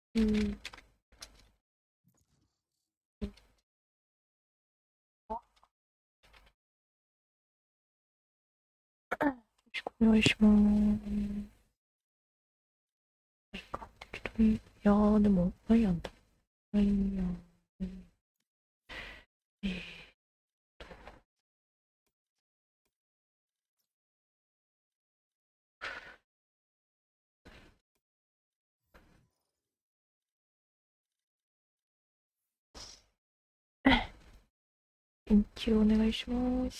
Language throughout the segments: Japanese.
うん。よろしくお願いします。適当に。いやー、でも、何やんだ。何やん。えー、延期お願いします。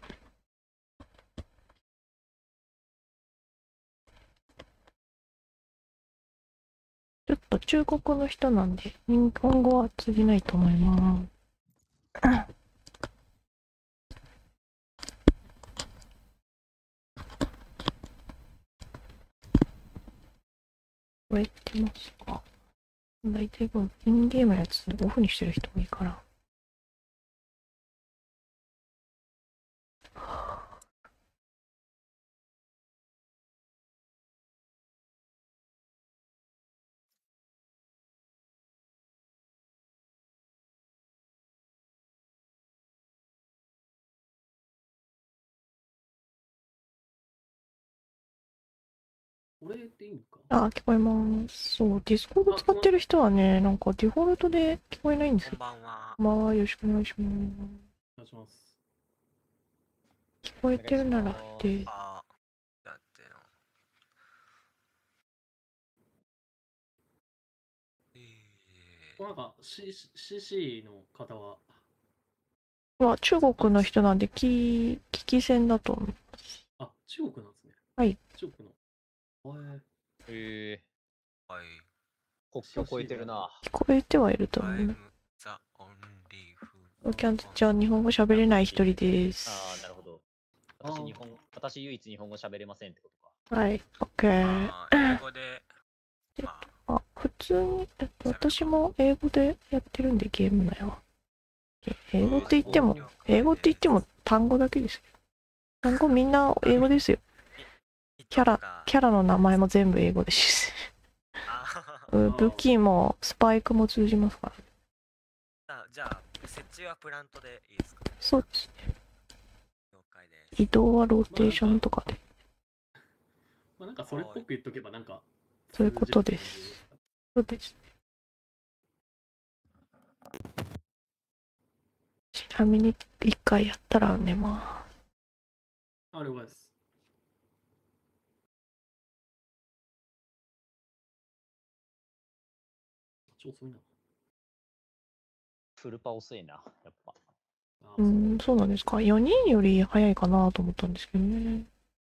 ちょっと中国の人なんで、日本語は通じないと思います。これってますか？大体このインゲームのやつオフにしてる人多いから。 これでいいのか。 あ、聞こえます。そう、ディスコード使ってる人はね、なんかデフォルトで聞こえないんですよ。 こんばんは。 まあ、よろしくお願いします。 お願いします。 聞こえてるならで、 あ、だっての。 なんか、CC の方は、 は中国の人なんで、聞き戦だと思う。 あ、中国なんですね。 はい。 中国の。 はい。 国境越えてるな。 聞こえてはいると思う I'm ね。 the only food. じゃあ、日本語喋れない一人です。 ああ、なるほど。私唯一日本語喋れませんってことはい、OK。 英語で、 あ、普通に、私も英語でやってるんで、ゲーム内は。英語って言っても単語だけですよ。単語みんな英語ですよ。キャラの名前も全部英語ですし。武器もスパイクも通じますから。 じゃあ、設置はプラントでいいですか？ そうですね。 了解です。 移動はローテーションとかで。 まあ、なんかそれっぽく言っとけば、なんか、 そういうことです。そうです。ちなみに一回やったら寝ます。 あ、了解です。超遅いな。 フルパ遅いな、やっぱ。 そうなんですか。4人より早いかなと思ったんですけどね。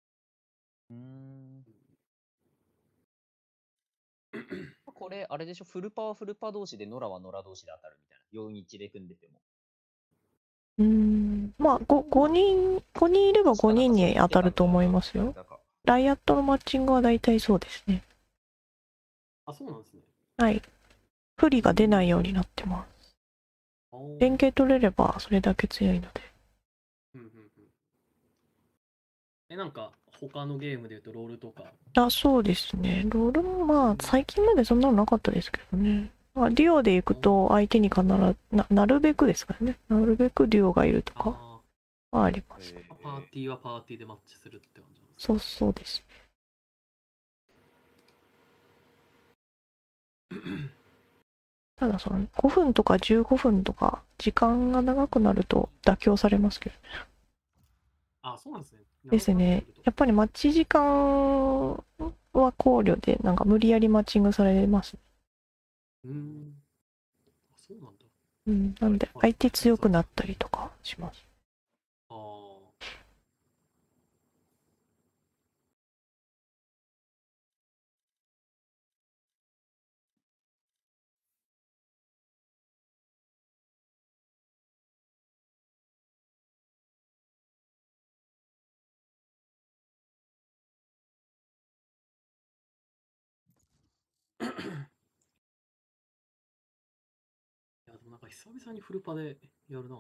これ、あれでしょ、フルパはフルパ同士で、ノラはノラ同士で当たるみたいな。4-1で組んでても。 まあ、5人いれば5人に当たると思いますよ。ライアットのマッチングは大体そうですね。 あ、そうなんですね。 はい。不利が出ないようになってます。連携取れればそれだけ強いので。 なんか、他のゲームで言うとロールとか。 あ、そうですね。ロールもまあ、最近までそんなのなかったですけどね。まあ、デュオで行くと相手に必ず、なるべくですからね。なるべくデュオがいるとかはあります。 パーティーはパーティーでマッチするって感じなんですか？そうですね。ただその5分とか15分とか時間が長くなると妥協されますけどね。 あ、そうなんですね。 ですね。やっぱりマッチ時間は考慮で、なんか無理やりマッチングされます。 そうなんだ。 なんで相手強くなったりとかします。 いや、でもなんか久々にフルパでやるな。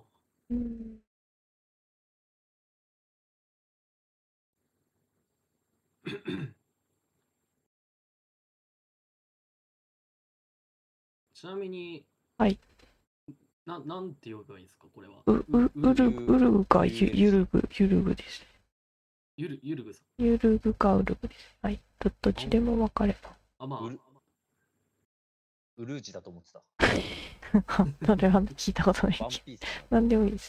ちなみに、 はい。 なんて呼べばいいんですか、これは。 ウルグかユルグです。 ゆるぐさん。 ユルグかウルグです。はい。どっちでも分かれば。 あ、まあ、 ウルージだと思ってた。 それは聞いたことないワンけど。 ピースかな。 なんでもいいです。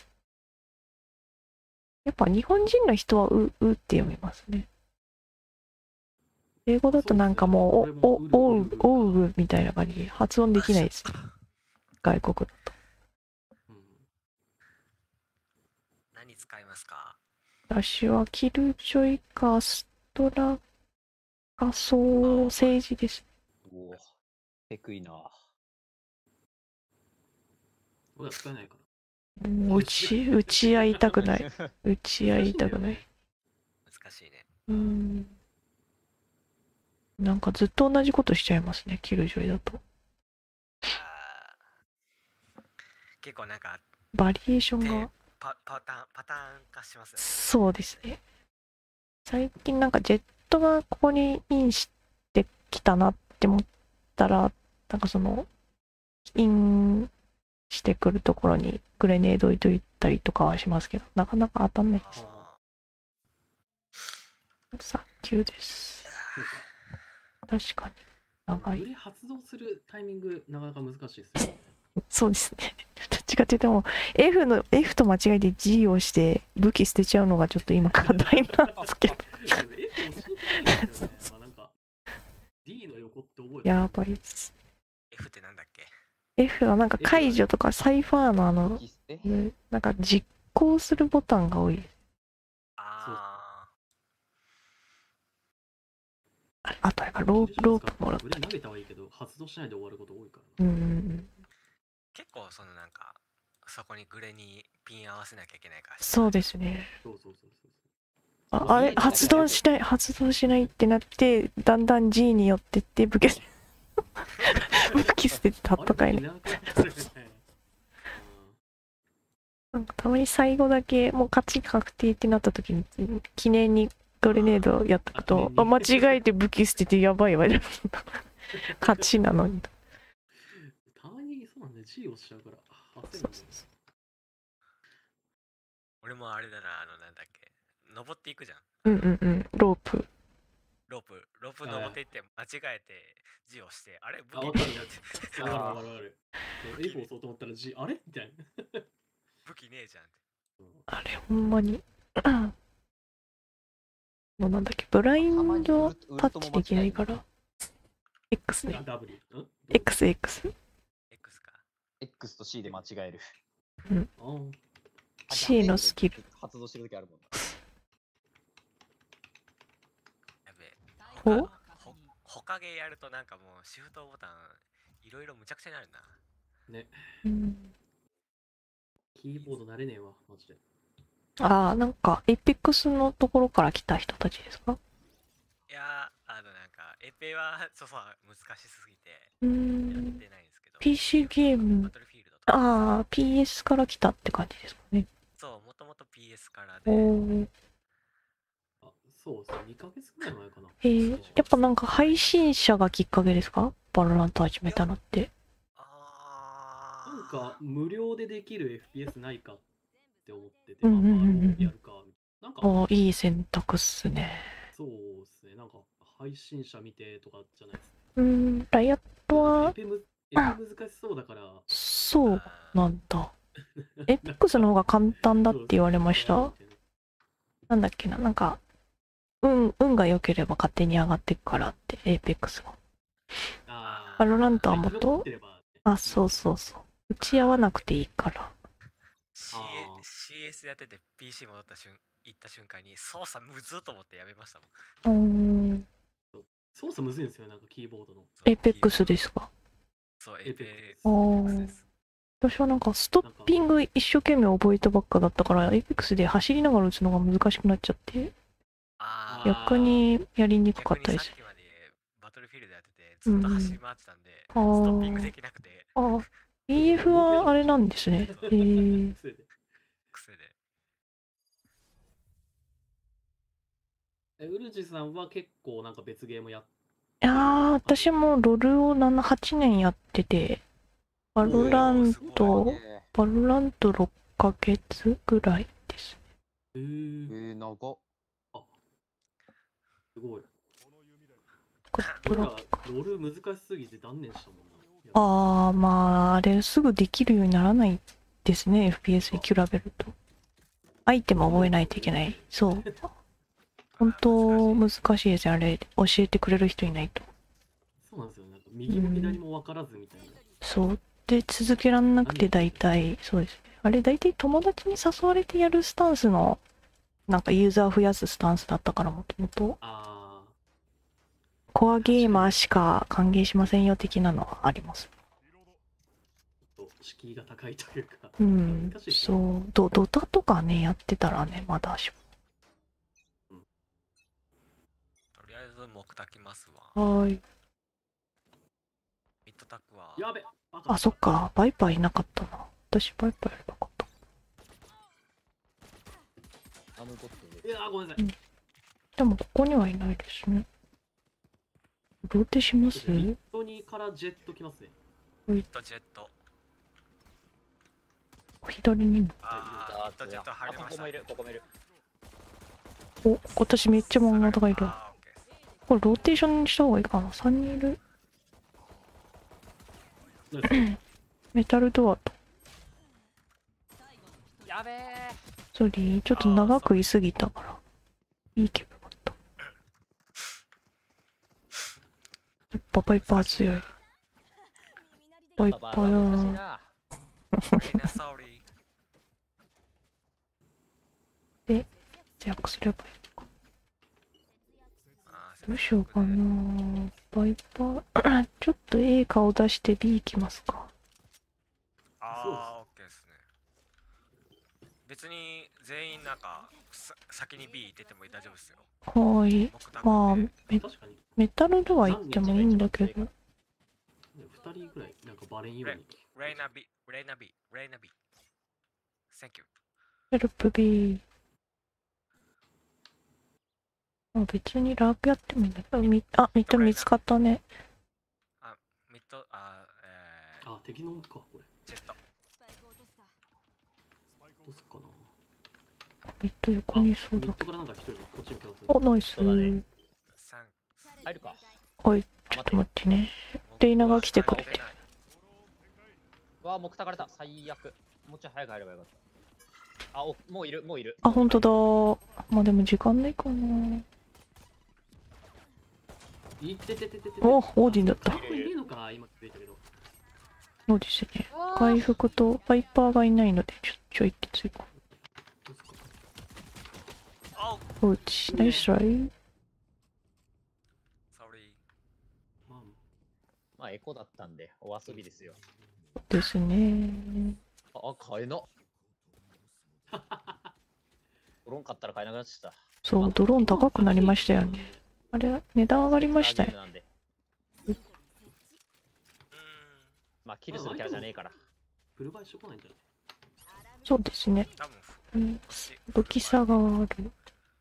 やっぱ日本人の人はうって読みますね。英語だとなんかもう、おうみたいな感じで発音できないです。外国だと。 何使いますか？ 私はキルジョイかストラカソーセージです。 おお、テクいな。 俺は使えないから。 打ち合いたくない。打ち合いたくない。 難しいね。 なんかずっと同じことしちゃいますね、キルジョイだと。 結構なんかバリエーションが。 パターン化しますよね。 そうですね。最近なんかジェットがここにインしてきたなって思ったら、なんかその、インしてくるところにグレネード置いといたりとかはしますけど、なかなか当たんないです。さあ、9です。確かに。長い。 グレ発動するタイミング、なかなか難しいですよね。 そうですね。どっちかっていうともう F と間違えて G を押して武器捨てちゃうのがちょっと今課題なんですけど。 F を教えてないんですよね。まあなんか D の横って覚えてやばいです。 F ってなんだっけ？ F はなんか解除とかサイファーのなんか実行するボタンが多い。あとやっぱロープもらったり。 投げたはいいけど発動しないで終わること多いからな。 結構そのなんかそこにグレにピン合わせなきゃいけないから。 そうですね。 そう。 あれ発動しないってなってだんだん G に寄ってって武器捨てて戦いね。なんかたまに最後だけもう勝ち確定ってなった時に記念にグレネードやっとくと間違えて武器捨ててやばいわ勝ちなのに。 たまにそうなんで G 押しちゃうから。 俺もあれだな、なんだっけ、登っていくじゃん。 ロープ登っていって間違えて G をしてあれ武器ねえじゃんって。わかる。F 押そうと思ったら G あれみたいな。 武器ねえじゃんって。 あれほんまにもうなんだっけ、ブラインドタッチできないから X ね。X か。 X と C で間違える。 C のスキル発動してる時あるもんな。 やべえ。ほかげやるとなんかもうシフトボタンいろいろむちゃくちゃになるな。 ね。キーボード慣れねえわ、マジで。 なんかエイペックスのところから来た人たちですか？ いやなんかエペはそう難しすぎてやってないんですけど。 PC ゲーム。PS から来たって感じですかね。 そう、もともと PS からで。 そうですね、2ヶ月くらい前かな。 やっぱなんか配信者がきっかけですか？バロラント始めたのって。 なんか無料でできる FPS ないかって思ってて、バロやるかみたいな。なんかいい選択っすね。 そうですね、なんか配信者見てとかじゃないですね。 ライアットは難しそうだから。 そうなんだ。エピックスの方が簡単だって言われました。なんだっけな、なんか運が良ければ勝手に上がっていくからってエイペックスが。バロラントはもっとそう打ち合わなくていいから。 CS やってて PC 戻った行った瞬間に操作むずっと思ってやめましたもん。 操作むずいんですよ、なんかキーボードの。 エイペックスですか？ そう、エイペックスです。 私はなんかストッピング一生懸命覚えたばっかだったからエイペックスで走りながら打つのが難しくなっちゃって逆にやりにくかったです。 さっきまでバトルフィールドやっててずっと走り回ってたんで、ストッピングできなくて。 BF はあれなんですね。 ウルジさんは結構なんか別ゲームやって私もロルを8年やってて、 バロラント、 ねバロラント6ヶ月ぐらいですね。 長っ。 すごい。 プロ俺らロール難しすぎて断念したもんな。 ああ、まあ、あれすぐできるようにならないですね、FPS に比べると。アイテム覚えないといけない。そう。本当難しいですよ、あれ。教えてくれる人いないと。 そうなんですよ。なんか右も左も分からずみたいな。 そう。で、続けらんなくて大体、そうですね。あれ、大体友達に誘われてやるスタンスの、なんかユーザー増やすスタンスだったから、もともと。 あコアゲーマーしか歓迎しませんよ的なのはあります。 ちょっと敷居が高いというか。 うん難しい、ですね。 そう。ドタとかね、やってたらね、まだしとりあえず木炊きますわ。 も。はーい。 ミッドタックは。 やべ。 あ、そっか。バイパーいなかったな。私バイパーやればよかった。 アムボットで。 いやーごめんなさい。 でもここにはいないですね。ローテします？ ミッドにからジェット来ますね。 ミッドジェット。 左にも。 あー、ミッドジェット入りました。 ここもいる、ここもいる。 お、私めっちゃ漫画がいる。 あー、オッケーです。 これローテーションにした方がいいかな。3人いる。 どうですか？ メタルドアと。 やべえ。 ソリー、ちょっと長く居すぎたから。いい気分だった。やっぱバイパー強い。バイパーだ。 な。 みんなソーリー。 ジャックすればいいのか。 あーどうしようかな。バイパー、ちょっと A 顔出して B 行きますか。 あー、オッケーですね。別に全員なんか先に B 出ても大丈夫ですよ。 はーい。 木炊まあ、 確かに。 メタルドア行ってもいいんだけど。 2人ぐらいなんかバレんように。 レイナ B、レイナ B、レイナ B。Thank you。 ヘルプ B。あ、別にラークやってもいいんだけど。ミッド見つかったね。 あ、ミッド、 あ、敵のか、これ。 ジェット。 どうすっかな。 ミッド横にそうだミッ。ドからなんか一人こっちに来ます。 お、ナイス。 そうだね 3。 入るか。 おい、ちょっと待ってね。レイナが来てくれて。 うわあ、木たかれた。最悪。もうちょい早く入ればよかった。あ、もういる、もういる。 あ、ほんとだ。まあでも時間ないかな。 いっててててて。 お、オーディンだった。 これいいのか、今気づいたけど。 そうですね。回復とバイパーがいないので、ちょいって追加。 どうすっか。 おう、 おうち、ナイストライ。 sorry。 まあ、 まあ、エコだったんで、お遊びですよ。 ですね。 あ、買えな。ドローン買ったら買えなくなっちゃった。 そう、ドローン高くなりましたよね。あれ、値段上がりましたよ。 なんでまあ、キルするキャラじゃねえから。 フルバイしとかないんじゃない？ そうですね。 多分うん、武器差がある。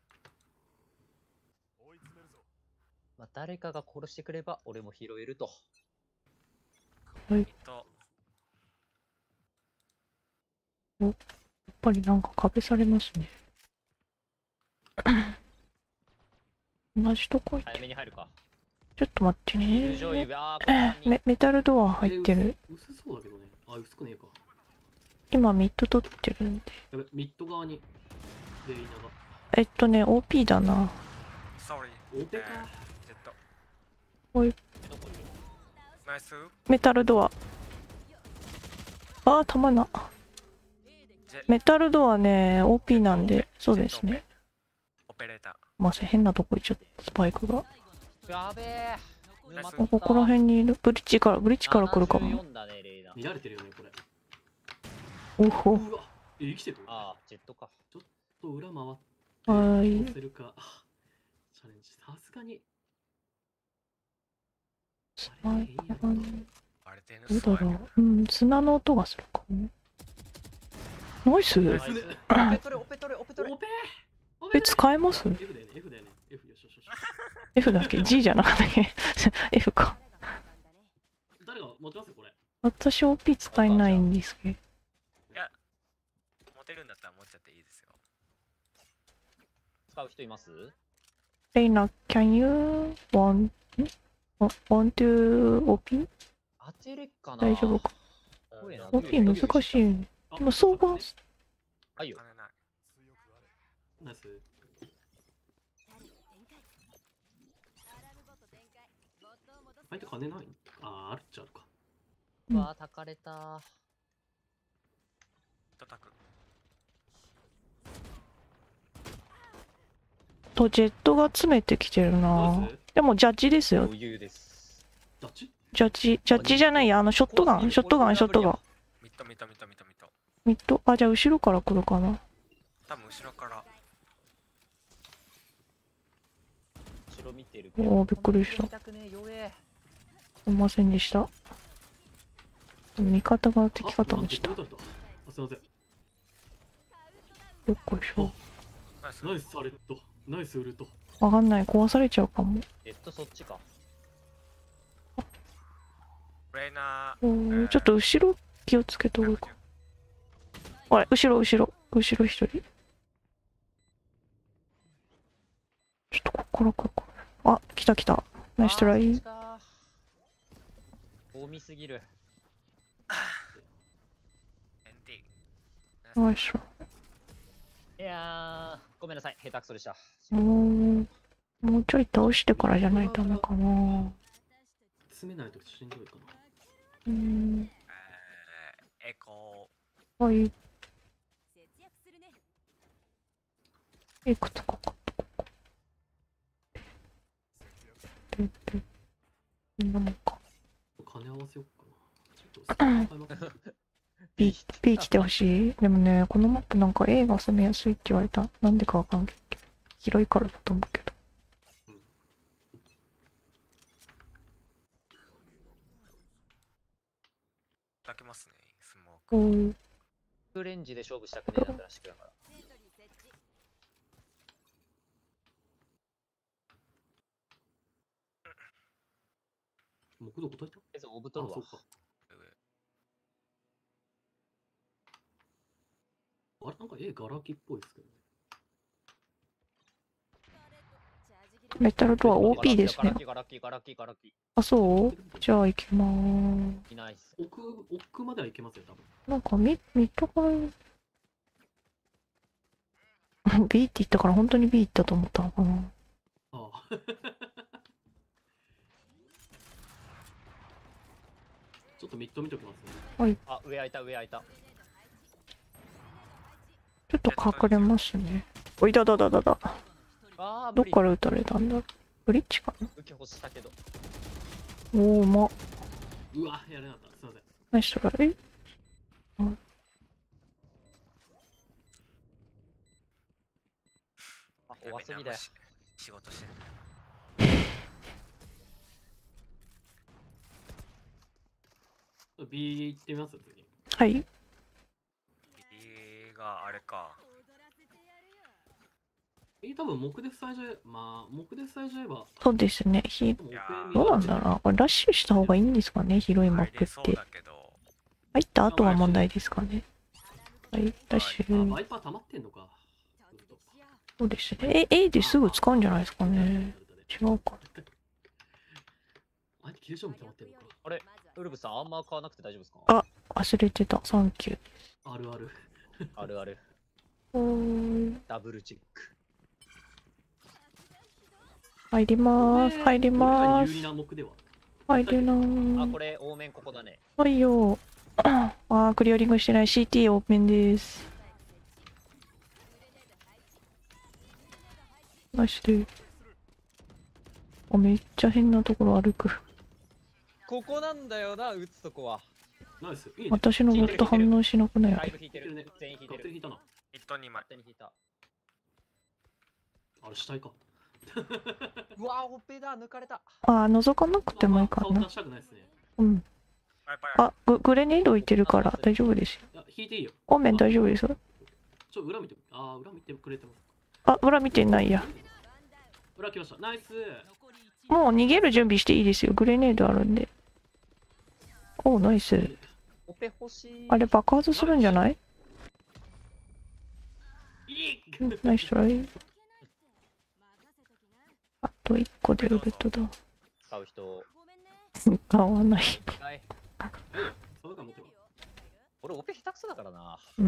まあ、誰かが殺してくれば、俺も拾えると。 ミッド。 やっぱりなんか壁されますね。同じとこ行って。 早めに入るか。 ちょっと待ってね友。情指、あー、これ三人メタルドア入ってる。 薄そうだけどね。あ、薄くねえか。 今ミッド取ってるんで。 やべ、ミッド側に。レイナが。 OP だな。 sorry。 オペか。 ジェット。 おい、 どこいるナイス。 メタルドア。あー、弾な。 ジェメタルドアね、OP なんで、そうですね。 オペレーター。 まあ、変なとこ行っちゃった、スパイクが。 やべえ。 ナイスここら辺にいる。ブリッジから来るかも。 74だね、レイナ。 見られてるよね、これ。 おほ。 うわ、生きてる？ ああ、ジェットか。 ちょっと裏回って。 はーいどうせるか。あ、チャレンジ。さすがに。 スパイクがね、 バレてるどうだろう。うん、砂の音がするかも。ナイス。 ナイスオペトレ、オペトレ、オペトレ。 オペ使えます F だよね、F だよね。F よしよしよし。 ?F だっけ ?G じゃなかったっけ？F か。 誰が持ってますよ、これ。 私 OP 使えないんですけど。 いや、持てるんだったら持っちゃっていいですよ。 使う人います？ レイナ、can you want to OP? 当てれっかな。 大丈夫か。 これな OP 難しいよね。でも相場、 あいよ。 金ない。 ナイス。相手金ない？あるっちゃあるか。 うんわあ、たかれた。 叩く。 とジェットが詰めてきてるナなイ。ス。 でもジャッジですよ。 余裕です。 ダッチ？ ジャッジじゃないや、ショットガン、ショットガン、ショットガン。 ミッドミッドミッドミッドミッド。 ミッド、あ、じゃあ後ろから来るかな。 多分後ろから。 後ろ見てるおーびっくりした見たくねえ、弱え。 すいませんでした。味方が敵かと思っちゃっあ、すいません。 た。どっこいしょ。 ナイス。 ナイスサレット。ナイスウルト。 わかんない、壊されちゃうかも。 そっちか。 レイナおーちょっと後ろ気をつけとこうか。あれ、後ろ一人。ちょっとここからここ。あ、来た来た。ナイストライ。 多みすぎる。 ナイス。 いやー、ごめんなさい、下手くそでした。 もうちょい倒してからじゃないとダメかな。 詰めないとしんどいかな。 エコはい。いくつかかみんなもんか。 金合わせようかな。ちょっと使います。 P 来てほしい。でもね、このマップなんか A が攻めやすいって言われた。なんでかわかんないけど。広いからだと思うけど。 だけますね、スモーク。 おー。 レンジで勝負したくねえだったらしくだから。 木どこ解いた？ オブ取るわあ、そうか。あれなんかガラキっぽいですけどね。 メタルドア OP ですね。 ガラキ。 あ、そうじゃあ行きまーす。 いないっす。 奥までは行けますよ、多分。 なんかミッドから B って言ったから本当に B 行ったと思ったのかな。 ああ。ちょっとミッド見ときますね。 あ、上開いた。 ちょっと隠れますね。おいだ。 あー、 どっから撃たれたんだろう。ブリッジかな。 受け欲したけど。 おー、 うわ、やれなかった。すいません。 ナイストライ。 あ、お遊びだよ。 仕事してる。 B 行ってみますよ、次。 はい。 B があれか。 多分目で塞いじゃえ、目で塞いじゃえば。 そうですね。どうなんだろうな。これラッシュした方がいいんですかね、広いマップって。入った後は問題ですかね。はい、ラッシュ。 ワイパー溜まってんのか。 そうですね。A ですぐ使うんじゃないですかね。違うか。 あれ、キルションも溜まってんのか。 あれ、ウルブさん、あんま買わなくて大丈夫ですか？ あ、忘れてた。サンキュー。 ある。 ある。ダブルチェック。 入りまーす。入りまーす。入るなー。 あ、これ、多面ここだね。 はいよ。クリアリングしてない。CT オープンです。ナイスで。めっちゃ変なところ歩く。 ここなんだよな、撃つとこは。 ナイス。いいね。 私のボット反応しなくないだいぶ引いてるね。全員引いてる。 引いたな。 一ト2枚。 勝手に引いた。 あれ、死体か。 うわー、ほっぺだ、抜かれた。 覗かなくてもいいかな。うん。グレネード置いてるから大丈夫ですよ。 引いていいよ。 オーメン大丈夫ですよ。 裏見て、裏見てくれてます。 裏見てないや。 裏来ました。ナイス。 もう逃げる準備していいですよ。グレネードあるんで。 お、ナイス。 オペ欲しい。 あれ爆発するんじゃない？ いいナイストライ。あと1個でウルトだ。 使う人。 合わない。 はい。 そうか持ってば。 俺オペ下手くそだからな。 うん、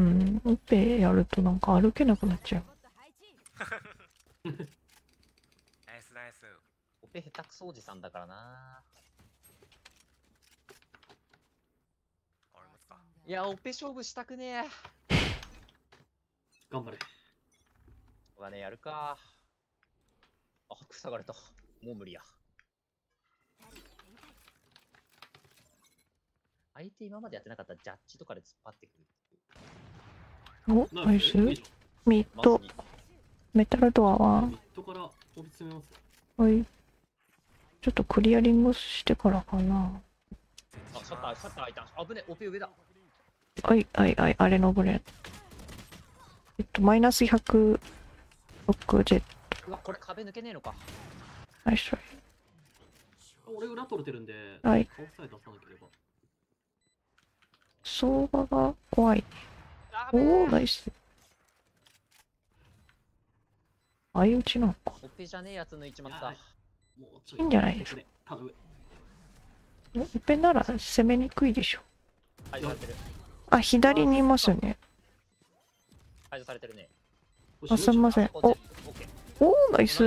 オペやるとなんか歩けなくなっちゃう。 ナイスナイス。 オペ下手くそおじさんだからな。 俺も使う。 いや、オペ勝負したくねえ。 頑張れ。 お金やるか。あ、塞がれた。もう無理や。相手今までやってなかったジャッジとかで突っ張ってくる。 お、ナイス。ミッまド、メタルドアはミッドから飛び詰めます。 はい。ちょっとクリアリングしてからかな。 あ、シャッター開いた。危ね、オペ上だ。 はい、はい、はい、あれ登れ。マイナス106ジェッうわ、これ壁抜けねえのか。 ト。ナイストライ。 俺裏取れてるんで、 はい顔さえ出さなければ。 相場が怖い。 やおべえ。 ー、ナイス。相打ちなのか。 オペじゃねえやつ抜いちまった。 もうちょいいんじゃないですか。 頼む。 オペなら攻めにくいでしょ。 排除されてる。 あ、左にいますね。 排除されてるね。 あ、すみません。お、 オッケー。 おー、ナイス。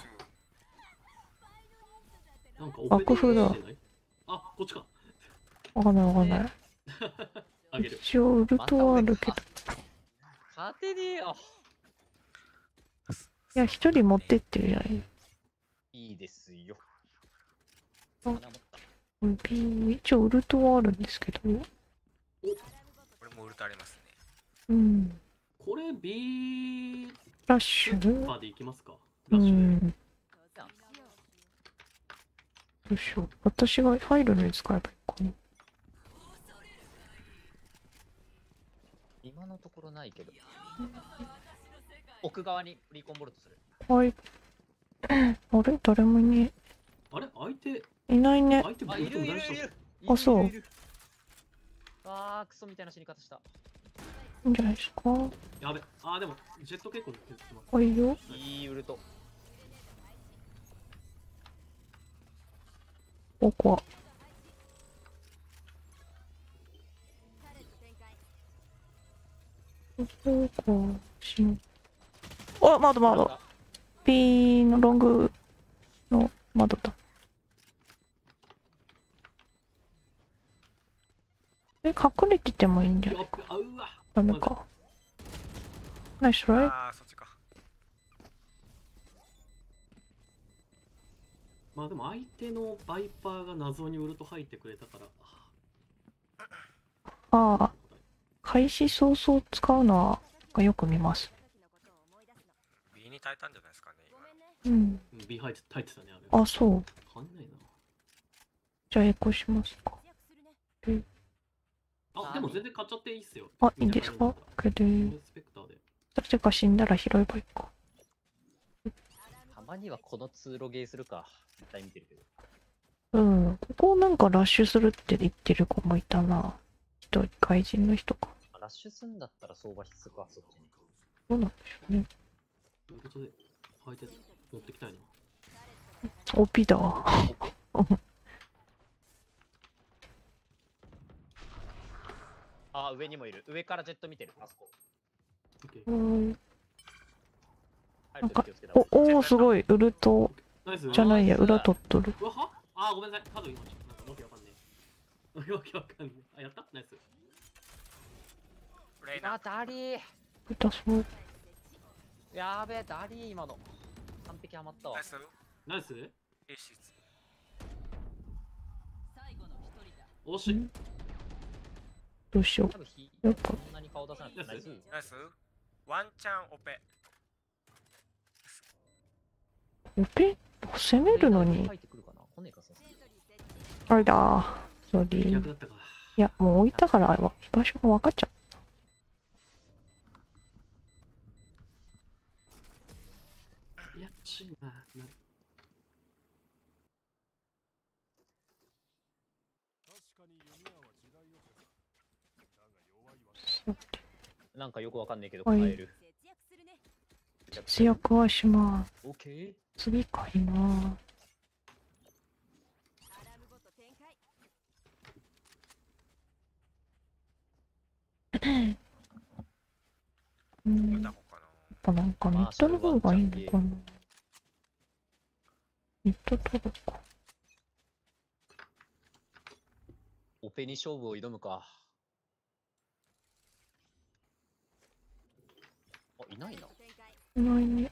なんかオペ爆風だ。 あ、こっちか。 わかんないわかんない。 あげる。 一応ウルトはあるけど。 勝てねえよ。 いや、一人持ってってるじゃない。 いいですよ。 あ花持った。 一応ウルトはあるんですけど。 俺もウルトありますね。 うん。 これ B ラッシスーュパーでいきますか。 うラッシュん。 で。 どうしよう。私が入るのに使えばいいかな。 今のところないけど。奥側にリコンボルトする。 はい。あれ誰もいねあれ相手、 え。いないね。 あ、 相手ボルいるいるいト大丈る。 あそうあー、クソみたいな死に方した。 いいんじゃないですか。 夫。やべ。あ、でも、ジェット結構削ってます。 はいよ。 いいウルト。 ここは。ここしよう。あ、窓。P のロングの窓だ。隠れててもいいんじゃないか。 あ、うわ。 ダメか。ナイストライ。 ああ、そっちか。 まあでも相手のバイパーが謎にウルト入ってくれたから。 ああ、開始早々使うのはよく見ます。 B に耐えたんじゃないですかね、 うん。 B 入ってたね、あれ。 あ、そう。 変わんないな。 じゃあエコしますか。 あ、でも全然買っちゃっていいっすよ。 あ、いいんですか。OK で。 スペクターで。 誰か死んだら拾えばいいか。 たまにはこの通路ゲーするか。絶対見てるけど。 うん。ここなんかラッシュするって言ってる子もいたな。外人の人か。 ラッシュすんだったら相場必須か、そっちに。 どうなんでしょうね。 ということで、相手持ってきたいな。 OP だわ。 あ、上にもいる。上からジェット見てる。あそこ。 オッケー。 うん入なんかるとき気をつけた方がいい。 おーすごい。ウルトナイス。 じゃないや、裏取っとる。 うわはあ、ごめんなさい。カード今ちょっとなんかわけわかんねえ。わけわかんねえ。あ、やったナイス。 レイナあ、ダリー。 痛そう。 やべえ、ダリー今の。完璧ハマったわナイ。スナイス A シーズ惜しい。 どうしよ多分ひやっぱそんなに顔出さなくてナイス。 ナイスワンチャンオペう。オペ攻めるのに入。ってくるかな。来ねえかさ。 あれだ。ソリー。 逆だったか。 いや、もう置いたから場所が分かっちゃいや、ちいな。 なんかよくわかんないけど、 はい買える。 節約はします。 オッケー。 次買います。うん、やっ歌子かな。 ぱなんかネットの方がいいのかな。ネット取るか。 オペに勝負を挑むか。あ、いないな。 いないね。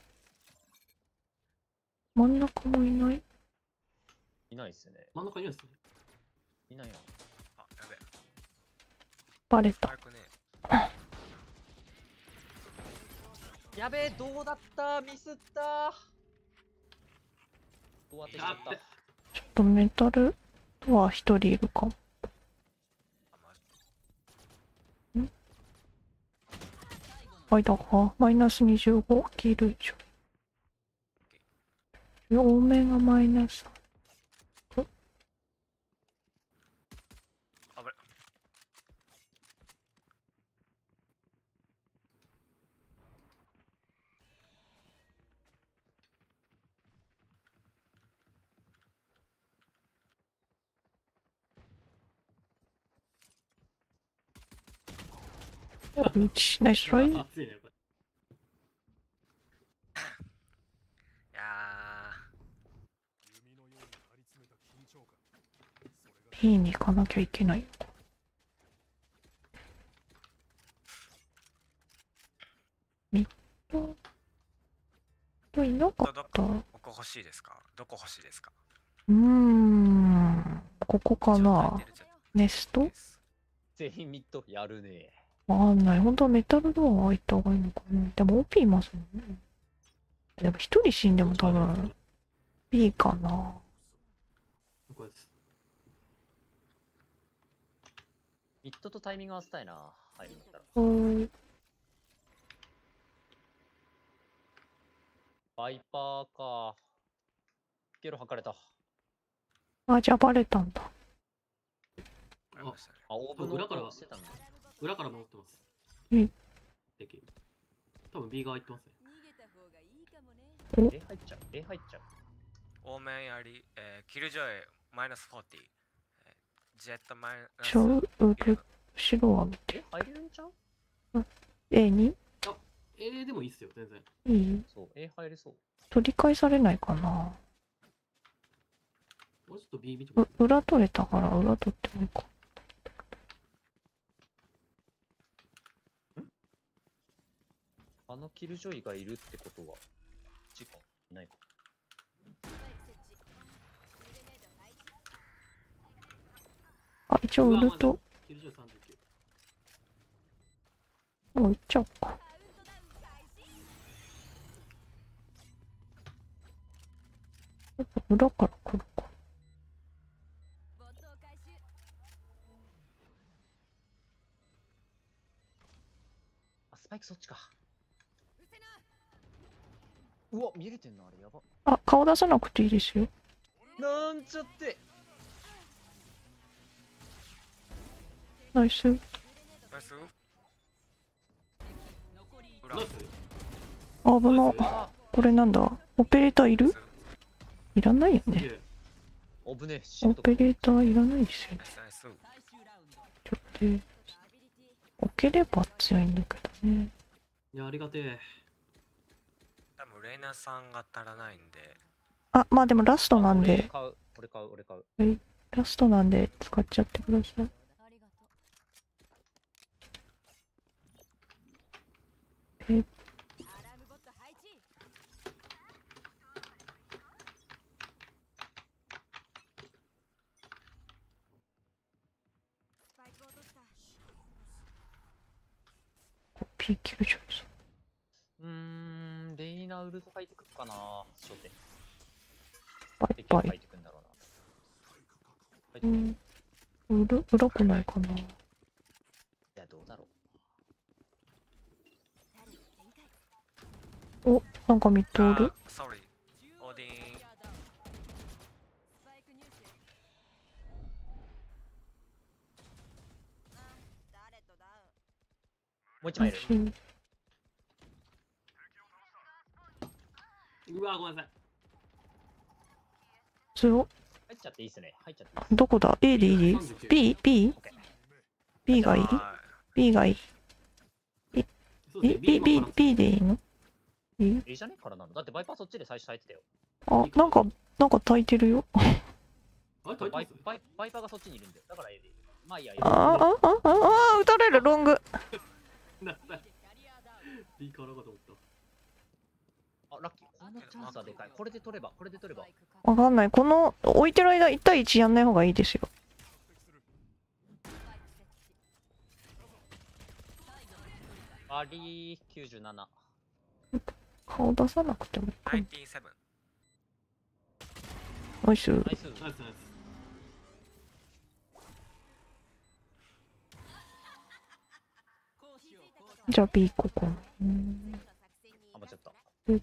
真ん中もいない。 いないっすね。 真ん中にいるんですね。 いないな。 あ、やべえ。 バレた。 早くね。 やべえ、どうだった、ミスった。どう当てしちゃった。 ちょっとメタルは一人いるかも。 あ、マジ。 間がマイナス25切るじゃん。両面がマイナス。 あぶれ。 1、ナイストライ。 熱いね、これ。 いや P に行かなきゃいけない。ミッドいなかった。 どこ欲しいですか？どこ欲しいですか？ ここかな。ネスト全員ミッドやるね。 わかんない。本当はメタルドア開いた方がいいのかな。でも OP いますもんね。でも一人死んでも多分 B かな。 これです。 ミッドとタイミング合わせたいな。入るんだったら。バイパーか。ゲロ吐かれた。 あ、じゃあバレたんだ。 ありましたね。 あ、オーブンの裏から音してたんだ。 裏から守ってます。 うん敵。多分 B 側行ってますね。 A 入っちゃう。A 入っちゃう。 多めやり、キルジョイマイナス40、ジェットマイナスちょ、後ろは見て。 え、入れるんちゃう A に A でもいいっすよ、全然。 いいそう、A 入れそう。 取り返されないかな。 もうちょっと B 見ても裏取れたから裏取ってもいいか。 あのキルジョイがいるってことは、時間いないか。 あ、一応ウルト。 90、39。 もう行っちゃおうか。やっぱ裏から来るか。 あ、スパイクそっちか。うわ、見れてんのあれやば。 あ、顔出さなくていいですよ。 なんちゃって。 ナイス。 ナイス。裏ナイス。 あ、危な。 あ、 これなんだ。オペレーターいる？いらないよね。 すげえ。 おぶね、シオュート。 ペレーターいらないですよね。 ナイスナイス。 ちょっと、置ければ強いんだけどね。 いや、ありがてえ。 多分レイナさんが足らないんで、 あ、まあでもラストなんで、 俺買う、俺買う、俺買う。 ラストなんで使っちゃってください。P キルジョイさん。 レイナウルト入ってくるかな、初手。 バイ敵バイ。 が入ってくんだろうな。入ってくる。 裏来ないかな。 いや、どうだろう。 お、なんかミッドおる？ sorry。オーディン。 もう一枚いる。 うわ、ごめんなさい。 強っ。 入っちゃっていいっすね。入っちゃっていいっす。 どこだ ?A でいい ?B?B?B がいい ?B がいいそうですね ?B でいいのいいいいじゃねからなの。だってバイパーそっちで最初炊いてたよ。 あ、なんか炊いてるよ。 あれ、大バイ丈夫バイバイパーがそっちにいるんだよ。だから A でいい。まあいいや。 撃たれる、ロング。 なんだ B からかと思った。 あ、ラッキー。このチャンスはでかい。これで取れば。 わかんない。この置いてる間1対1やんない方がいいですよ。 アリー97。 顔出さなくてもいいかな。 97。 ナイス。 ナイス。 ナイスナイス。 じゃあ B ここ。 あ、間違った。 うん。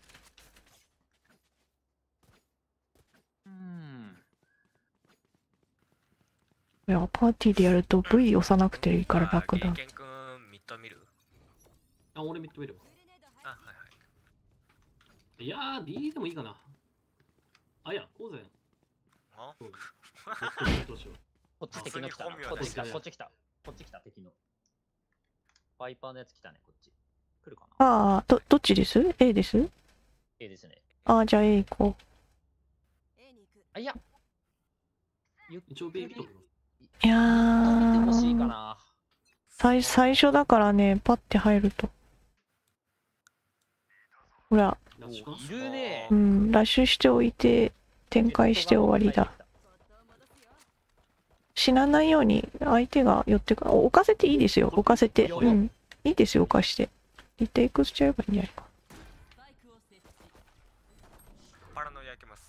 いや、パーティーでやると V 押さなくていいから楽だ。 ケン君ミッド見る？ あ、俺ミッドウェル。 あ、はいはい。 いやー、D でもいいかな。あ、いや、こうぜ。 あそうどうしよう。 こっち敵の来たな。 普通に本名こっち来た。 だこっち来た。こっち来た敵の。バイパーのやつ来たね、こっち。来るかな。 ああ、どっちです ?A です A ですね。 ああ、じゃあ A 行こあ、いや。ゆっ一応 B 行くと思います。 う。いや見てほしいかー、 な。 最初だからね、パッて入ると。ほら、 ラッシュかいるねう。ん、ラッシュしておいて、展開して終わりだ。死なないように相手が寄ってくる。置かせていいですよ、置かせて。うん。いいですよ、置かして。リテイクしちゃえばいいんじゃないか。 パラノイ焼けます。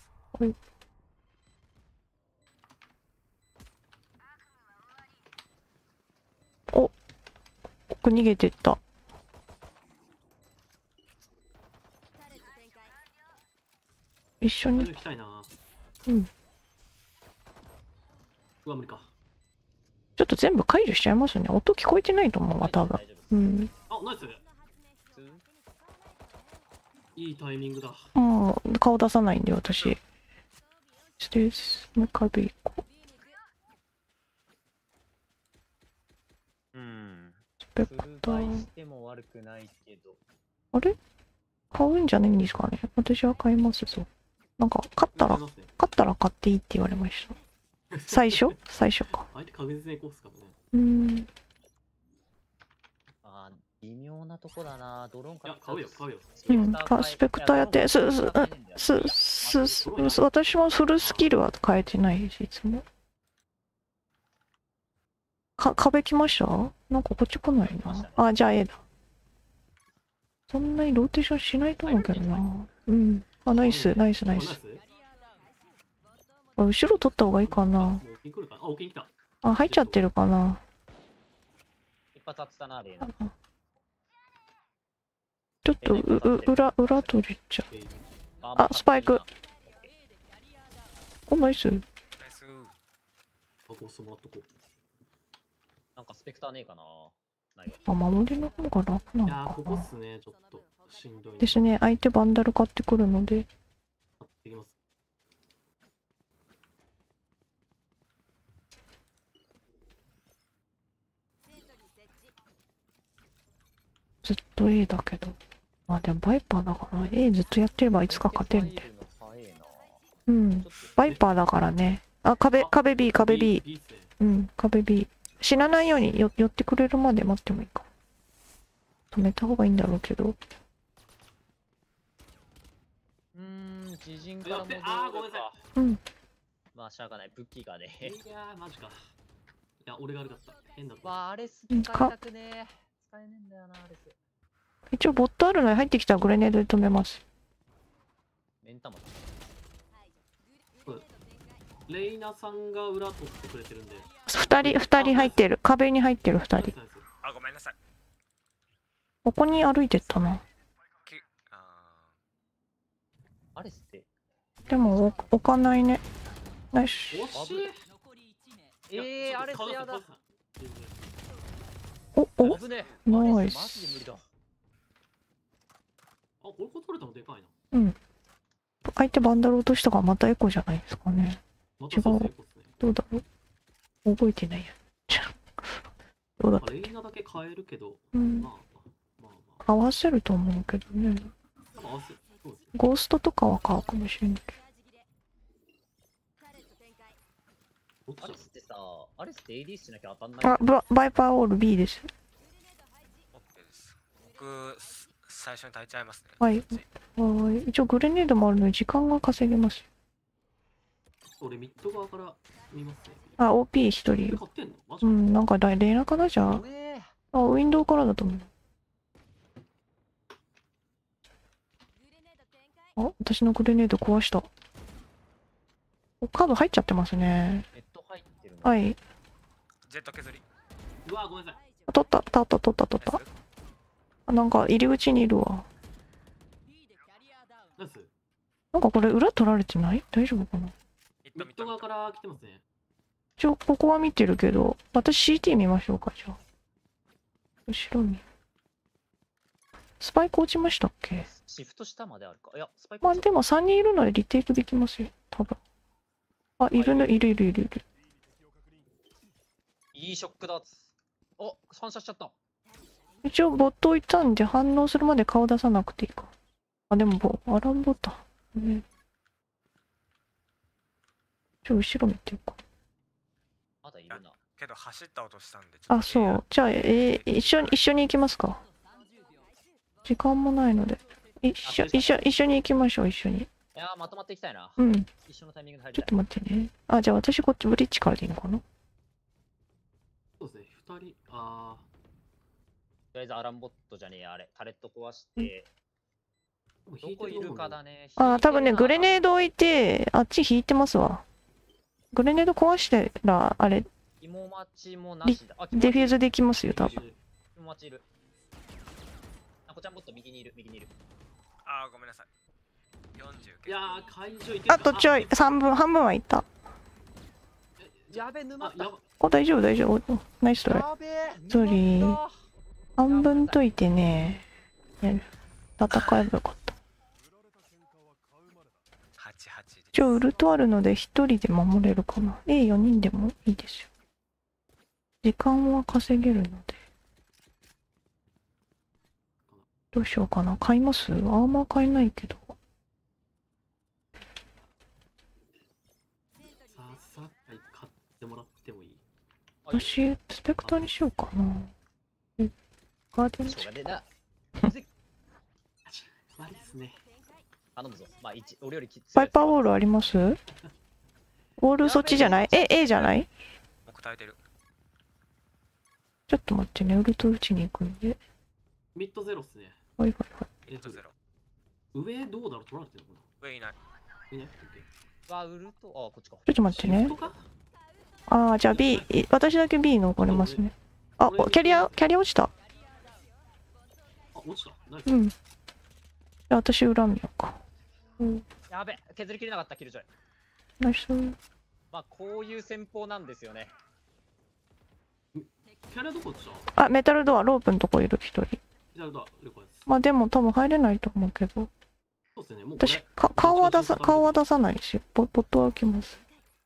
お、奥逃げてった。一緒に。 行きたいな。 うん。 うわ、無理か。 ちょっと全部解除しちゃいますね。音聞こえてないと思うわ、多分。うん。 あ、ナイス。いいタイミングだ。 もう顔出さないんで、私。です。もう一回 B 行こう。 うん。 スペフクター。 ルバイしても悪くないけど。 あれ買うんじゃないんですかね。私は買いますぞ。なんか、勝ったら買っていいって言われました。最初か。 相手確実にこうっすからね。 あー、微妙なとこだな。ドローンかいや、買うよ、買うよ。 うん、スペクターやって、私もフルスキルは変えてないし、いつも。壁来ましたなんかこっち来ないな。あ、じゃあ A だ。そんなにローテーションしないと思うけどな。うん。あ、ナイス。後ろ取った方がいいかな。あ、入っちゃってるかな。 一発当てたな、レイナ。 ちょっと裏取れちゃう。あ、スパイク。お、ナイス。 ナイス。 なんかスペクターねえかな。ないあ、守りの方が楽なのいやー、ここかな。 っすね、ちょっとしんどい。 ですね。相手バンダル買ってくるので。 できます。 ずっと A だけど。まあでもバイパーだから A ずっとやってればいつか勝てるんで。うん。バイパーだからね。あ、壁 B。うん、壁 B。死なないように寄ってくれるまで待ってもいいか。止めた方がいいんだろうけど。 自陣から戻るあー、ごめんなさうん。 まあ、しゃがない。武器がね。 い。いやー、マジか。いや、俺が悪かった。変だった。 わあ、アレス使いたくねえ。使えねえんだよな、アレス。 一応ボットあるのに入ってきたらグレネードで止めます。 メンタマレイナさんが裏取ってくれてるんで。 二人入ってる。壁に入ってる二人。 あ、ごめんなさい。 ここに歩いてったな。 アレスって。 でも置かないね。ナイス。 惜しい。 アレスやだ。 おお危ねえ。 ナイスマジで無理だ。 あ、これ取れたのでかいな。 うん相手バンダル落としたからまたエコじゃないですかね。 またそうですね。 どうだろう覚えてないやどうだっまあたっけ。 レイナだけ変えるけど、 うんまあ。 合わせると思うけどね。 多分合わせそうですね。 ゴーストとかは買うかもしれないけどっちだアリスってさ、アリスって AD しなきゃ当たんない。 ど。バイパーオール B です。 オッケーです。僕、最初に炊いちゃいますね。 はい一応グレネードもあるので時間が稼げます。 俺ミッド側から見ますね。 あ OP 一これ人。 買ってんのマジか。 うんなんかレーナかなじゃあ。 うえあウィンドウからだと思う。あ私のグレネード壊した。おカード入っちゃってますね。 ネット入ってるの。 はいジェット削り。 うわ、ごめんなさい。 取った取ったナイスあなんか入り口にいるわ。 ナイス。 なんかこれ裏取られてない大丈夫かな。 ミッド側から来てますね。 一応ここは見てるけど私 CT 見ましょうかじゃあ。後ろにスパイク落ちましたっけ。 シフト下まであるか。いや、スパイク。 まあでも3人いるのでリテイクできますよ多分。あいるねいる。 いいショックだ。お、反射しちゃった。 一応ボット置いたんで反応するまで顔出さなくていいか。あでもアランボタンね。後ろ見てようか。 まだいるな。 けど走った音したんで、ちょっとあそうじゃあ一緒に行きますか。時間もないので一緒に行きましょう一緒に。 いやー、まとまっていきたいな。 うん一緒のタイミングで入りちょたい。 っと待ってね。あじゃあ私こっちブリッジからでいいのかな。 そうですね。二人、あとりあえずアランボットじゃねえや、あれ。タレット壊して、 ー、 どこいるかだね。 あ多分ねグレネード。 ド置いてあっち引いてますわ。グレネード壊してらあれ芋待ちもなしだ。あ、 デフューズできますよ多分。 芋待ちいる。あこちゃんボット右にいる。 あー、ごめんなさい。40 いやー、会場行けあとちょい半分はいった。 やべえ、沼あ、 った。 やば。 大丈夫ナイストライ。 やべえ。 ソリー沼った半分といてね戦えばよかった。 88で。 一応ウルトあるので一人で守れるかな。4人でもいいですよ。時間は稼げるので。どうしようかな。買います？アーマー買えないけど。 さっ買ってもらってもいい？ 私、スペクターにしようかな。ガーディアンしょうがねえな。 悪いですね。 頼むぞ。まあ、俺よりきつい。 バイパーウォールあります？ウォールそっちじゃない？A じゃない？ 僕耐えてる。 ちょっと待ってね。ウルト打ちに行くんで。 ミッドゼロっすね。 はい。 ゼロ。 上どうだろう取られてるのか上いない。 な？いない？ わ、ウルト、あ、こっちか。 ちょっと待ってねシフト。か？ ああ、じゃあ B、私だけ B 残れますね。あ、キャリア落ちた。 あ、落ちた。ナイス。 うん。じゃあ私裏見ようか。 やべ、削りきれなかった、キルジョイ。 ナイス。 まあ、こういう戦法なんですよね。 キャリアどこ落ちた？ あ、メタルドア、ロープのとこいる一人。 じゃあ、了解です。 まあでも多分入れないと思うけど。 そうですね。もうこれ私、顔は出さないですよ。ポットは開きます。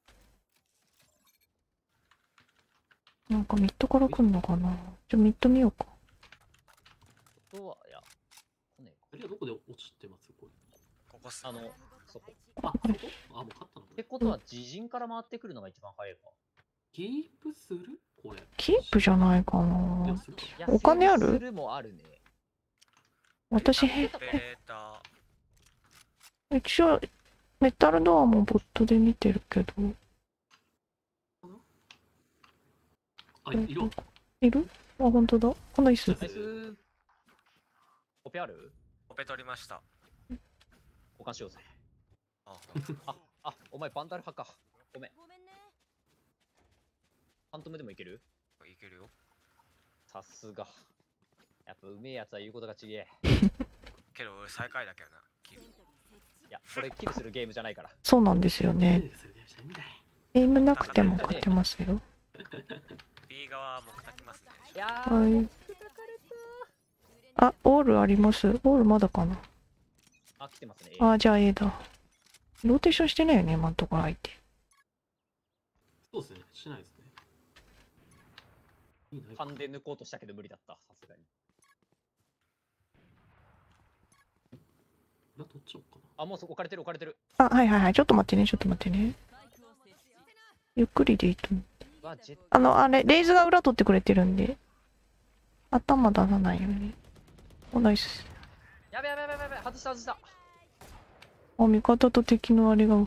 なんかミッドから来んのかな。ミッド見ようか。 とは、いや、来ねえキャリアどこで落ちてますこれ？ ここっす。 か。そこ。 あ、そこ？あ、もう勝ったのこってれ。 ことは、自陣から回ってくるのが一番早いか。 キープするこれ。 キープじゃないかいやな。 するかいやお金あるセーブするもあるね。 私、 オペレータ一応、メタルドアもボットで見てるけど。 あ、いるわ。 いる？あ、本当だ。この椅子。 ナイス。オペある？ ー、オペ取りました。 交換しようぜ。お前バンダル派か。ごめん。ファントムでもいける？ いけるよ。 さすが。やっぱうめえやつは言うことがちげえ。 けど俺最下位だけどな。キルいや、これキルするゲームじゃないから。 そうなんですよね。 それでやりたいんだい。 エイムなくても勝てますよ。 B 側も叩きますね。 いやはー、 い。あ、オールあります。オールまだかな。 あ、来てますね。 あ、じゃあ A だ。ローテーションしてないよね、今のところ相手。 そうですね。しないですね。いいな。 ファンで抜こうとしたけど無理だった。さすがに。 裏取っちゃおうかあ、もうそこ置かれてる置かれてる。 あ、はいはいはい。ちょっと待ってね、ちょっと待ってね。ゆっくりでいいと思う。 わ、ジェット。 あれ、レイズが裏取ってくれてるんで、頭出さないように。お、ナイス。 やべやべやべやべ、外した外した。 あ、味方と敵のあれが、 な。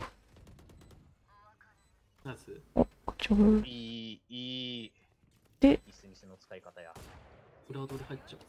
ナイス。 お、こっちも。 いい。 でミスミスの使い方や。 裏取り入っちゃう。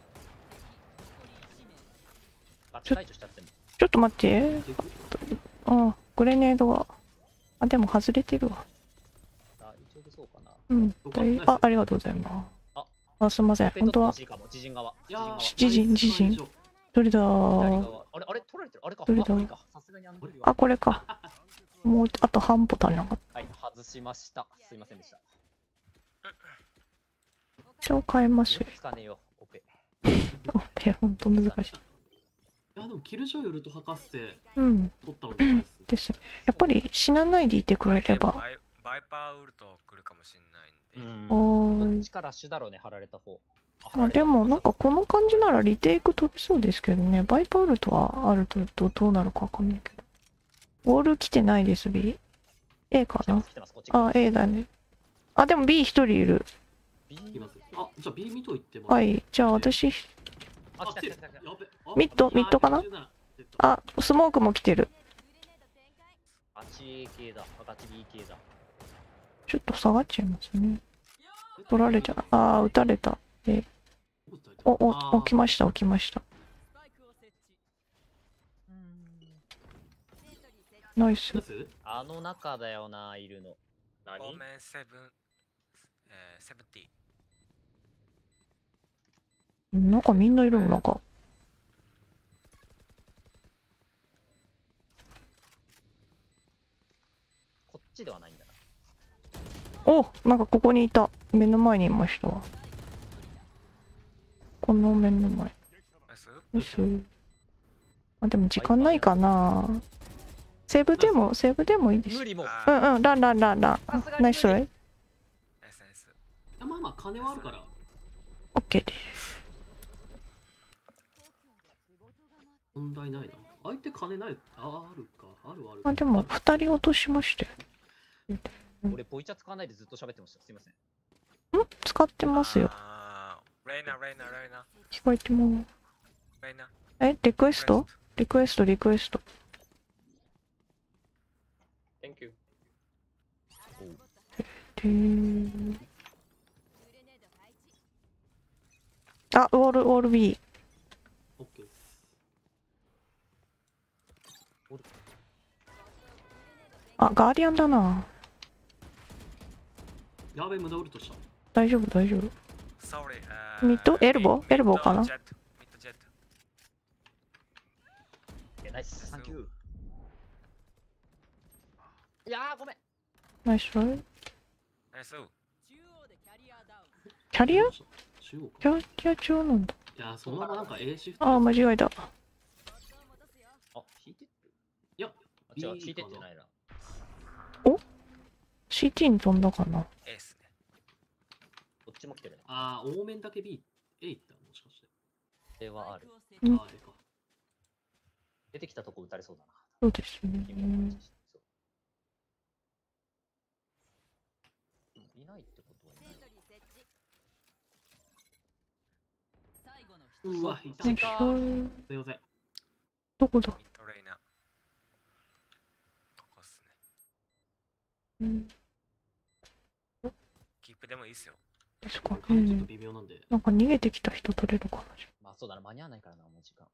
ガチ解除しちゃっても。 ちょっと待って。 であ、グレネードが。あ、でも外れてるわ。 大丈夫そうかな。 うん。あ、ありがとうございます。あ、すみません。本当は。 自陣側。 いやー、 自陣どれだ左ー。 側。あれ取られてる。あれか。 どれだあ無理か。さすがにあの距離はあ、これか。もう、あと半歩足りなかっはい、外しました。すいませんでした。 た。一応変えますよ。 使わねえよ。オペ。 ほんと難しい。 いや、でもキルジョイウルト吐かせてうん。 取ったのがいいですね。 です。やっぱり死なないでいてくれれば。 バイパーウルト来るかもしれないんで。 おーい。 こっちからラッシュだろうね、貼られた方。 あ、でもなんかこの感じならリテイク飛びそうですけどね。バイパーウルトはあるとどうなるかわかんないけど。ウォール来てないです、B。A かな。 来てます、こっち。 あ、A だね。あ、でも B 一人いる。 います。あ、じゃあ B 見といてもはい。じゃあ私、 あ、来た来た来た来た。 やべあミッドかな。あ、スモークも来てる。 ガチ A 系だ。ガチ B 系だ。 ちょっと下がっちゃいますね。取られちゃう。あー、撃たれた。起きました、起きました。ナイス。 あの中だよな、いるの。何？ オーメンセブンティ。 なんかみんないるの、なんか。 こっちではないんだな。 お、なんかここにいた。目の前にいましたわ。この目の前。よし。あ、でも時間ないかな。セーブでもいいです。 無理も。 うん、ラン。ナイストライ。 まあまあ、金はあるから。 オッケーです。 問題ないな。相手金ない。あるか。ある。 あ、でも2人落としましたよ。 俺、ボイチャ使わないでずっと喋ってました。すいません。 使ってますよ。 レイナ。 聞こえてます。え、リクエスト。 Thank you。 あ、ウォール B。 オッケー。 あ、ガーディアンだな。 やべえ、無駄ウルトした。 大丈夫。ミッドエルボーかな。 ナイス。サンキュー。いやー、ごめん。 ナイストライ。キャリア中なんだ。 いや、そのままなんか A シフト。 あ、間違えた。 あ、引いてって。 いや、 違う、引いてってないな。 お ?CT に飛んだかな。 こっちも来てるね。 あー、多面だけ B、A 行ったもしかして。 ではある。 うん、 あれか。 出てきたとこ撃たれそうだな。 そうですね。 いないってことはいない。 うわ、いた。 よいしょ。 すいません。 どこだ。 ここっすうね。 ん。 キープでもいいっすよ。 ですかちょっとね。 微妙なんで。 なんか逃げてきた人取れるかな。 まあそうだな、間に合わないからな、もう時間。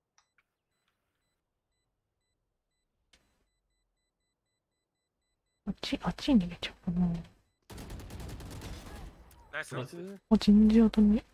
あっちに逃げちゃうかな。 ナイス。 あ、全然当たんね。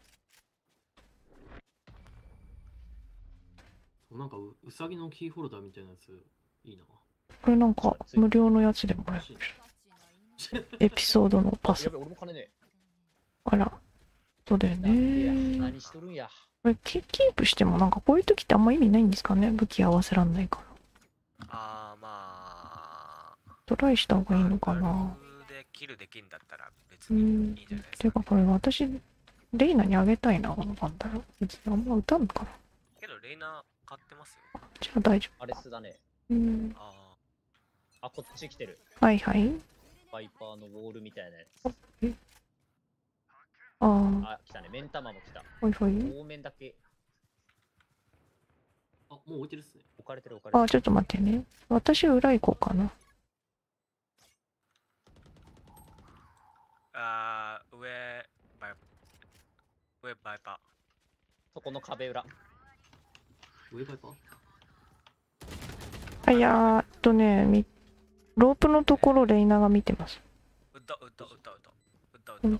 なんかうさぎのキーホルダーみたいなやつ、いいな。 これなんか無料のやつでもらえる。エピソードのパスや。べ、俺も金ねえ。 あら、そうだよなんでやね。 何しとるんや。 これキープしてもなんかこういう時ってあんま意味ないんですかね。武器合わせらんないから。 あーまあトライした方がいいのかな。 バルでキルできんだったら別うにいいん。 んじゃないですか、 てかこれ私、レイナにあげたいな、このバンダル。別にあんま歌うのかな。 けどレイナ買ってますよ。 じゃあ大丈アレスだね。 夫。うん。 ああ、こっち来てる。 はいはい。 バイパーのウォールみたいなやつ。 ああ、 あ、来たね。目ん玉も来た。 ほいほい。 多面だけあ、もう置いてるっすね。 置かれてる置かれてる。 あ、ちょっと待ってね。私裏行こうかな。 上バイ上バイパそこの壁裏。 上バイパーあ、いやーロープのところレイナが見てます。 ー。撃ったうん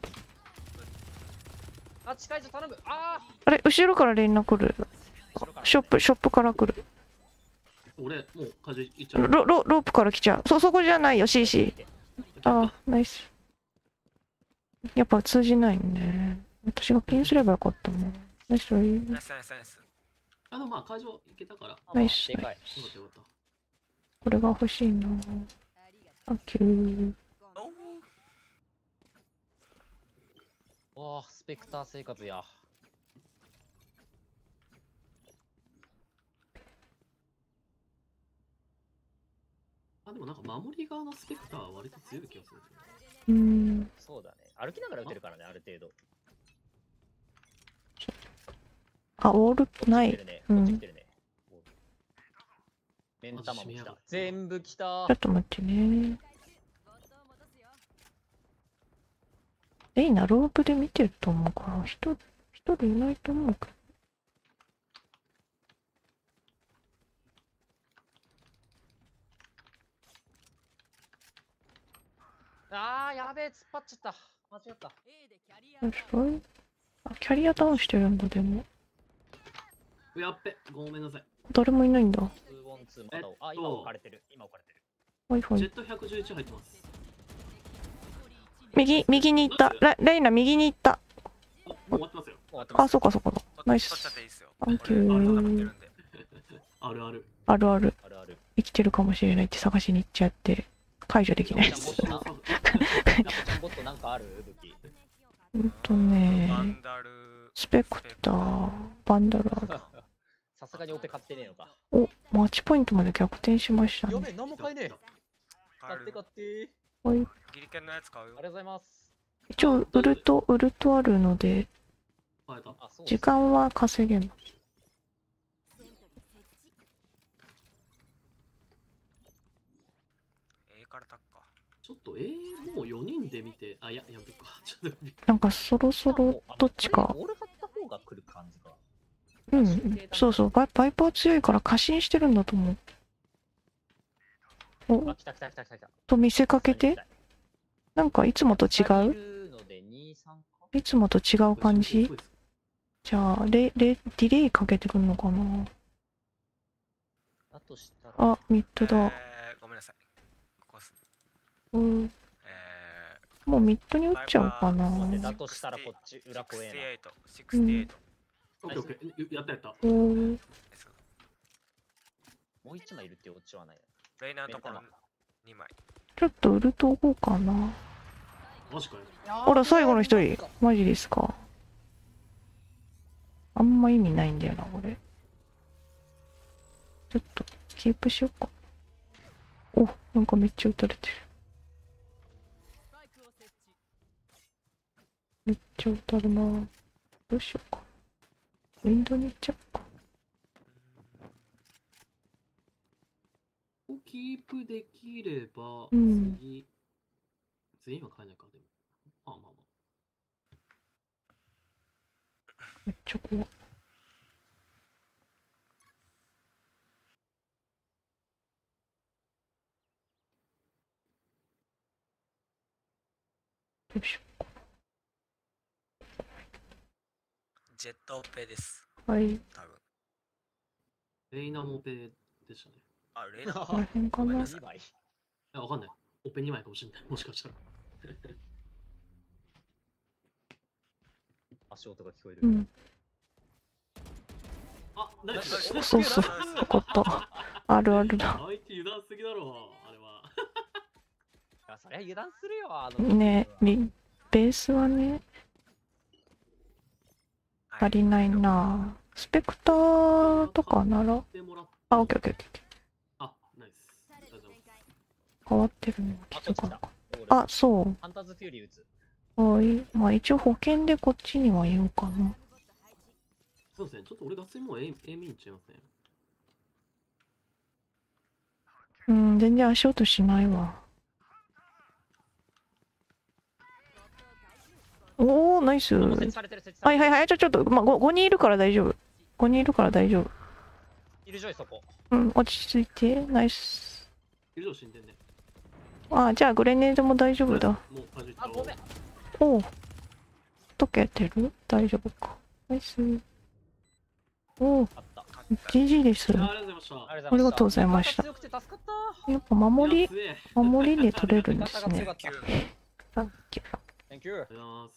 あ、近いぞ頼む。ああれ、後ろからレイナ来る。 あショップから来る。 俺、もう風いっちゃう。 ロープから来ちゃう。そこじゃないよ、CC。あ、ナイス。やっぱ通じないね。私がピンすればよかったな。ナイストライ。 ナイスナイスナイス。 あの、まあ、会場行けたから。 ナイスでかい。 よかったよかっこれが欲しいな。あ、キュー。 おわあ、スペクター生活や。 た。あ、でもなんか守り側のスペクターは割と強い気がする。 そうだね。歩きながら撃てるからね、ある程度。 あ、ウォールない。 こっち来てるね。 うんこっち来てるね。目ん玉も来た。全部来たちょっ。と待ってね。レイナロープで見てると思うから、一人いないと思うけど。 あー、やべえ、突っ張っちゃった。間違った。 よしこれあ、キャリアダウンしてるんだ、でも。 やっべ、ごめんなさい。 誰もいないんだ。 2-1-2まだ。あ、今置かれてる。今置かれてる。 はいはい。 ジェット111入ってます。 右に行った。レイナ右に行った。 あ、もう終わってますよ。 あ、そうかそうか。ナイス取っちゃっていいっすよ。 サンキュー俺まだ持ってるんで。 あるある。 あるある。 あるある。 生きてるかもしれないって探しに行っちゃって、解除できないです。 ナポちゃんボットなんかある武器。 バねンダル。 スペクター、バンダルある。 さすがにオペ買ってねえのか。 お、マッチポイントまで逆転しましたね。 やべえ、何も買えねえ。買って買って。 はい。 ギリケンのやつ買うよありがとうございます。 一応、ウルトあるので、 変えた。 あ、そう時間は稼げます。 A からタッカちょっと、もう4人で見て、あ、いや、やめとくか。ちょっと、 なんかそろそろどっちか。 オール買った方が来る感じか。 うん、そうそう、バイパー強いから過信してるんだと思う。おあ、来た来た来た来た来た。 と見せかけて、なんかいつもと違ういつもと違う感じじゃあ、ディレイかけてくんのかな。 だとしたら、 あ、ミッドだ。 ごめんなさい。ここっす。 うん。もうミッドに打っちゃおうかな。 待ってだとしたらこっち裏怖えな。 68。 オッケーオッケー。やったやった。 うん。 もう一枚いるっていうオチはない。 レイナーのところ2枚。 ちょっとウルト置こうかな。 マジかよ。 ほら、最後の一人。マジですか。あんま意味ないんだよな、これ。ちょっと、キープしようか。お、なんかめっちゃ撃たれてる。めっちゃ撃たるな。どうしようか。ウィンドウに行っちゃおうか。 キープできれば、 うん次は変えないか。でも。まあまあまあ。 めっちゃ怖い。どうしよジェットオペです。 う。はい。 多分。 レイナもオペでしたね。 あ、レイナーこの辺かな。 2枚。 いや、わかんない。オペ2枚かもしれない。もしかしたら。 足音が聞こえる。 うん。 あ、ナイス。 そうそうそう。よかった。あるあるだ。 相手油断すぎだろ、あれは。 いや、そりゃ油断するよ、 ねベースはね、足りないな。スペクターとかなら。 でもらっあ、オッケーオッケーオッケー。 あ、ナイス。ありがとうございます。 変わってるのあ、 気づかなかっ俺た。あ、そう。 ハンターズフューリー撃つ。 はい。まあ一応保険でこっちには言おうかな。 そうですね、ちょっと俺がすいもう A 見に行っちゃいますね。 うん、全然足音しないわ。おー、ナイス。 もう設置されてる、設置されてる。 はいはいはい。ちょっと、まあ、5人いるから大丈夫。5人いるから大丈夫。 いるジョイ、そこ。 うん、落ち着いて。ナイス。 以上死んでんね。 あ、じゃあグレネードも大丈夫だ。 もうパジッあ、ごめん。 おう。溶けてる大丈夫か。ナイス。おう。 あった。 GG です。 ありがとうございました。 あありがとうございました味方強くて助かったやっぱ守りいや、強え守りで取れるんで味方すねが強かっ。た。 サンキュー Thank you。 ありがとうございます。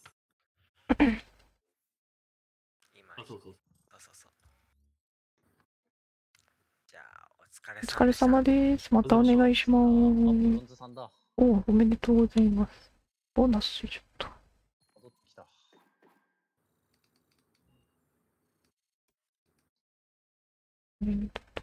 今あ、そうそう。 そうそうそう。じゃあ、お疲れお疲れ様です。またお願いしまあ、ブロす。 ンズさんだ。 おう、おめでとうございます。ボーナスちょっと。 戻ってきた。 おめでとう